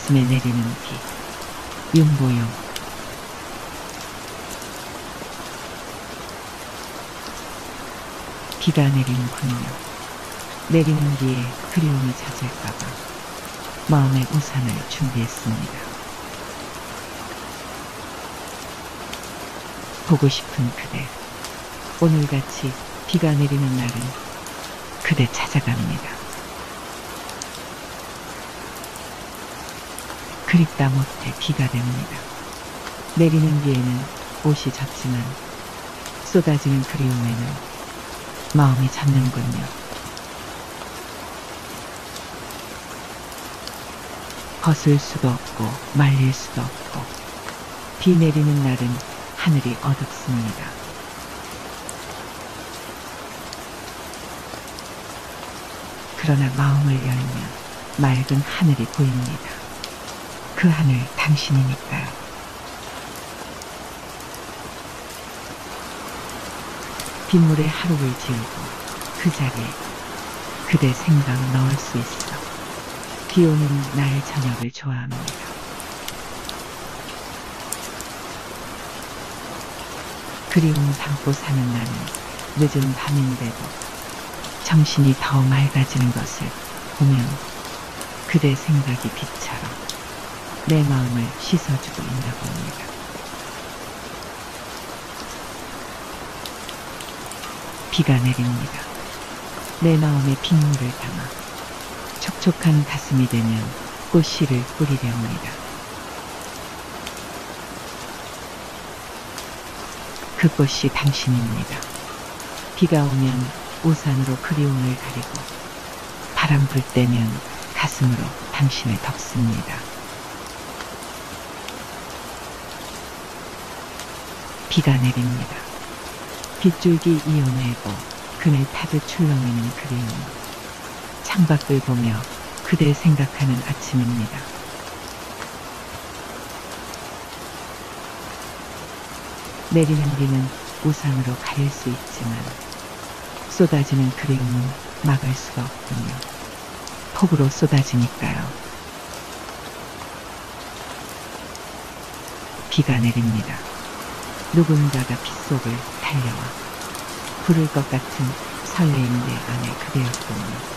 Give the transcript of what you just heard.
가슴에 내리는 비. 윤보용. 비가 내리는군요. 내리는 비에 그리움이 잦을까봐 마음의 우산을 준비했습니다. 보고 싶은 그대. 오늘같이 비가 내리는 날은 그대 찾아갑니다. 그립다 못해 비가 됩니다. 내리는 비에는 옷이 젖지만 쏟아지는 그리움에는 마음이 젖는군요. 벗을 수도 없고 말릴 수도 없고 비 내리는 날은 하늘이 어둡습니다. 그러나 마음을 열면 맑은 하늘이 보입니다. 그 하늘 당신이니까요. 빗물에 하루를 지우고 그 자리에 그대 생각 넣을 수 있어. 비 오는 날 저녁을 좋아합니다. 그리움 담고 사는 나는 늦은 밤인데도 정신이 더 맑아지는 것을 보면 그대 생각이 빛처럼 내 마음을 씻어주고 있나 봅니다. 비가 내립니다. 내 마음에 빗물을 담아 촉촉한 가슴이 되면 꽃씨를 뿌리려 합니다. 그 꽃이 당신입니다. 비가 오면 우산으로 그리움을 가리고 바람 불 때면 가슴으로 당신을 덮습니다. 비가 내립니다. 빗줄기 이어내고 그늘 타듯 출렁이는 그리움. 창밖을 보며 그댈 생각하는 아침입니다. 내리는 비는 우산으로 가릴 수 있지만 쏟아지는 그리움은 막을 수가 없군요. 폭우로 쏟아지니까요. 비가 내립니다. 누군가가 빗속을 달려와 부를 것 같은 설레임 내 안에 그대였군요.